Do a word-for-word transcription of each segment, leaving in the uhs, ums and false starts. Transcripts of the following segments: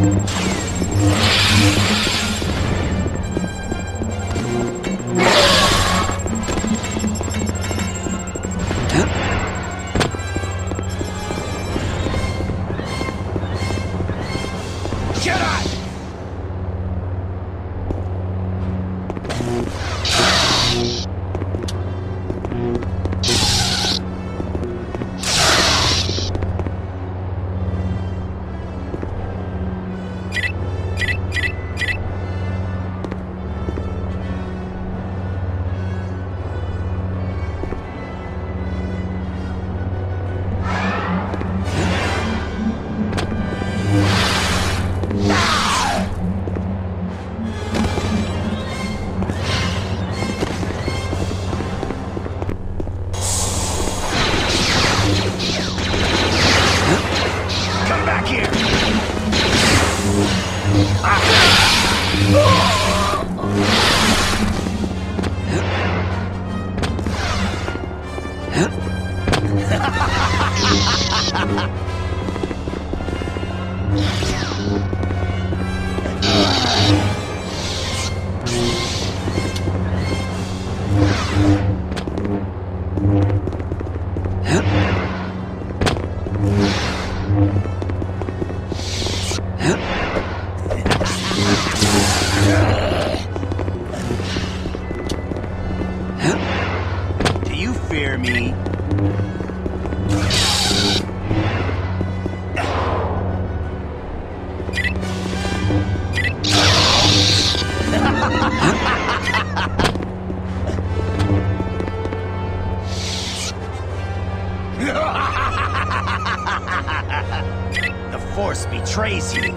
The Force betrays you.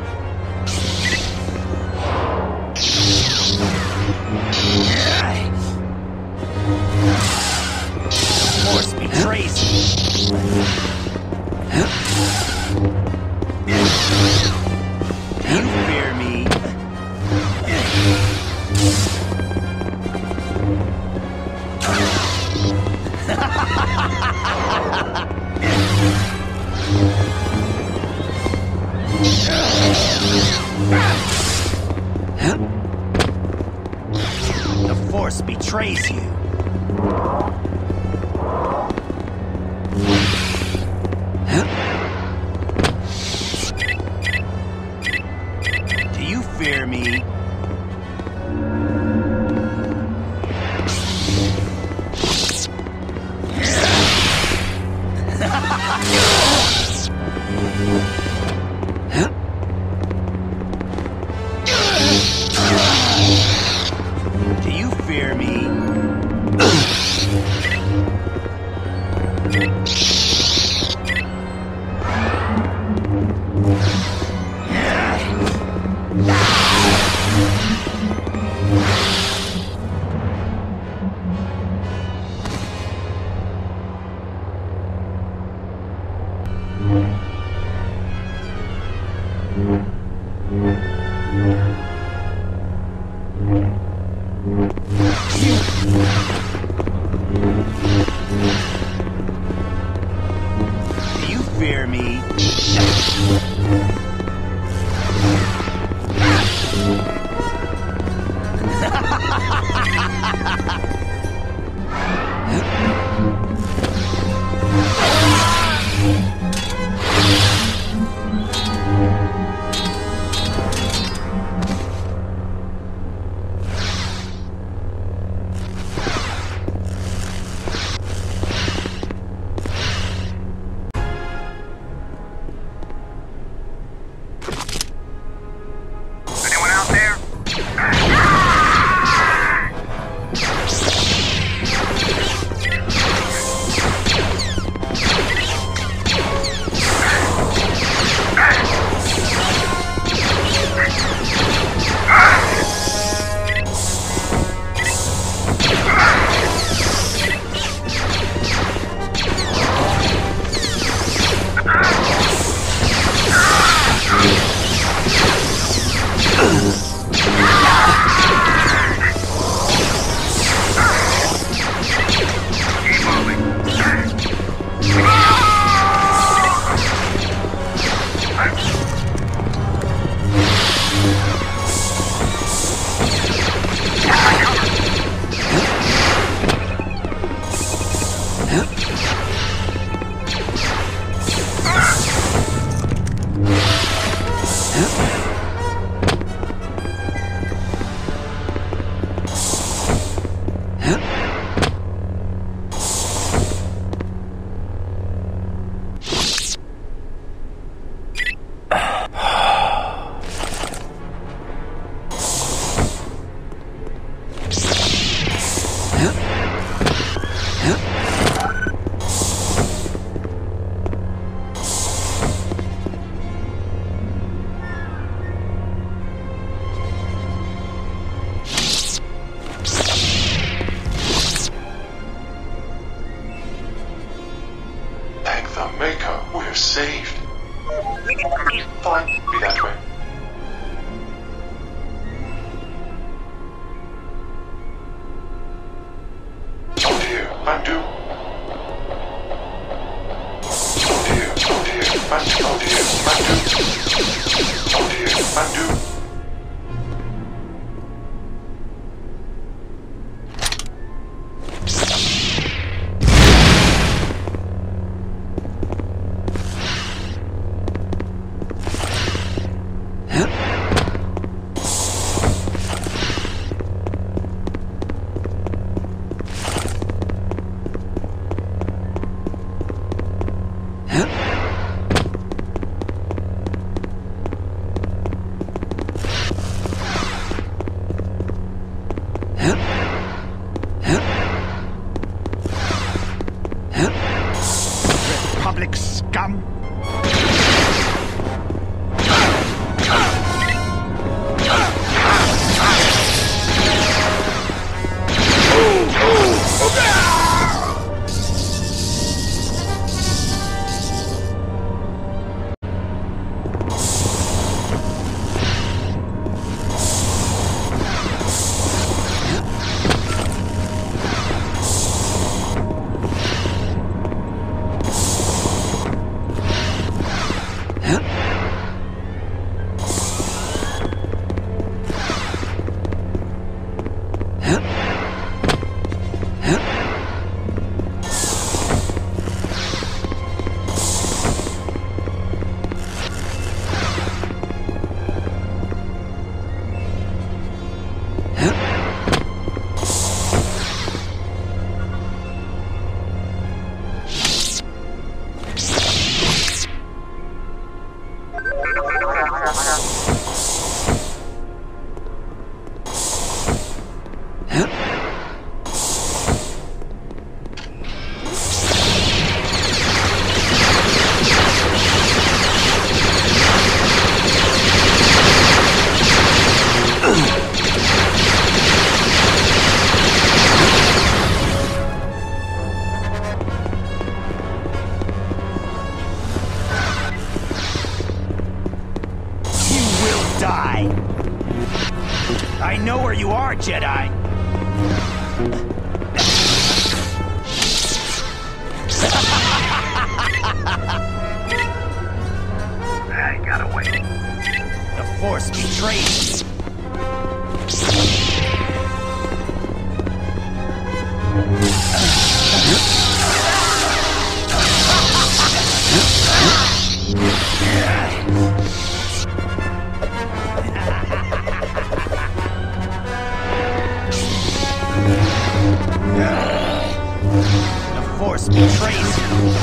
The Force betrays you. Do you fear me? The Force betrays you. Do you fear me? Do you fear me? Do you fear me? We're saved. Fine, be that way. Oh dear, I'm doomed. Oh dear, oh dear, I'm, oh dear, I'm doomed. Oh dear, I'm doomed. Republic scum! Die. I know where you are, Jedi. I gotta wait. The Force betrays me. The Force betrays you.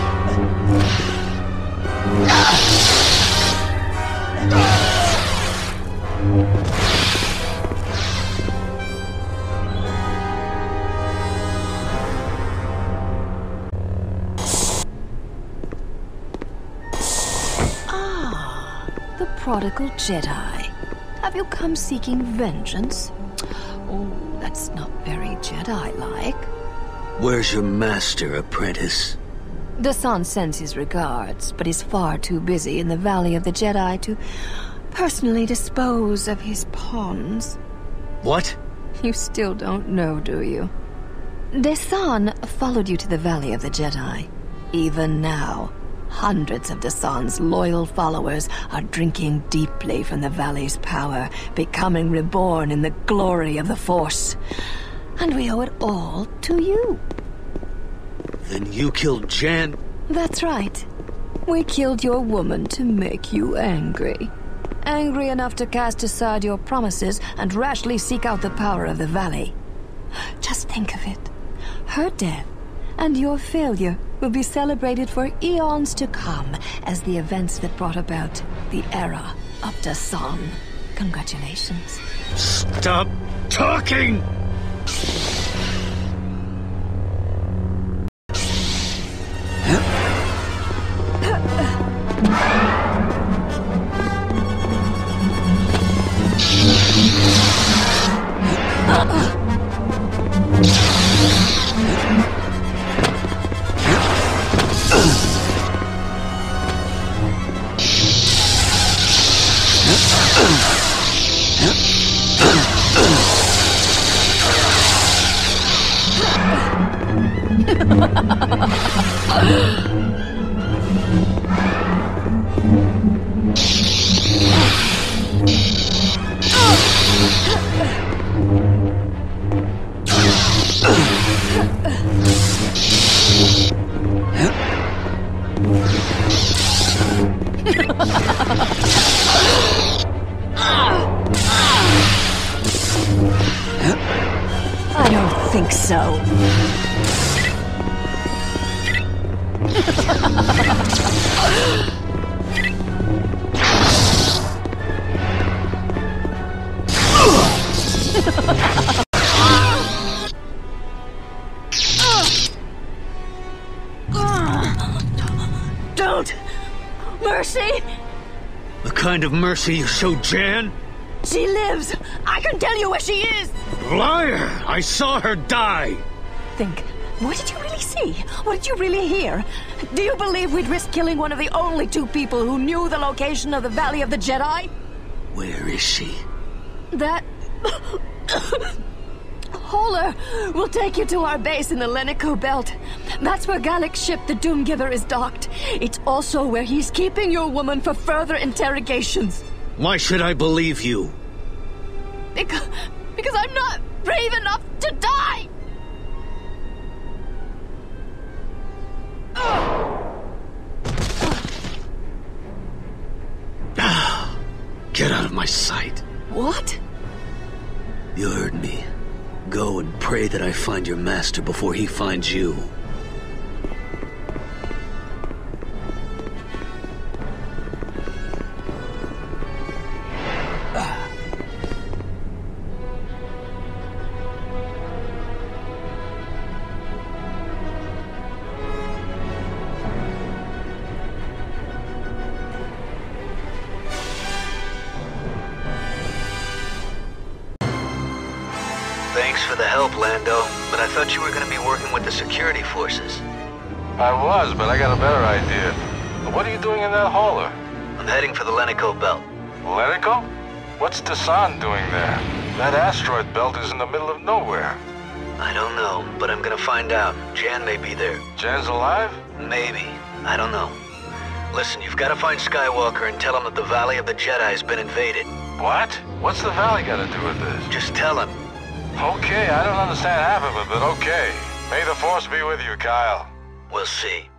Ah, the prodigal Jedi. Have you come seeking vengeance? Oh, that's not very Jedi-like. Where's your master, apprentice? Dasan sends his regards, but he's far too busy in the Valley of the Jedi to personally dispose of his pawns. What? You still don't know, do you? Dasan followed you to the Valley of the Jedi. Even now, hundreds of Dasan's loyal followers are drinking deeply from the Valley's power, becoming reborn in the glory of the Force. And we owe it all to you. Then you killed Jan? That's right. We killed your woman to make you angry. Angry enough to cast aside your promises and rashly seek out the power of the Valley. Just think of it. Her death and your failure will be celebrated for eons to come as the events that brought about the era of Dasan. Congratulations. Stop talking! I don't think so. Don't! Mercy! The kind of mercy you showed Jan? She lives! I can tell you where she is! Liar! I saw her die! Think, what did you really see? What did you really hear? Do you believe we'd risk killing one of the only two people who knew the location of the Valley of the Jedi? Where is she? That... Hauler will take you to our base in the Lenico Belt. That's where Gallic's ship, the Doomgiver, is docked. It's also where he's keeping your woman for further interrogations. Why should I believe you? Because... because I'm not brave enough to die! Get out of my sight. What? You heard me. Go and pray that I find your master before he finds you. Thanks for the help, Lando, but I thought you were going to be working with the security forces. I was, but I got a better idea. What are you doing in that hauler? I'm heading for the Lenico Belt. Lenico? What's Desan doing there? That asteroid belt is in the middle of nowhere. I don't know, but I'm going to find out. Jan may be there. Jan's alive? Maybe. I don't know. Listen, you've got to find Skywalker and tell him that the Valley of the Jedi has been invaded. What? What's the Valley got to do with this? Just tell him. Okay, I don't understand half of it, but okay. May the Force be with you, Kyle. We'll see.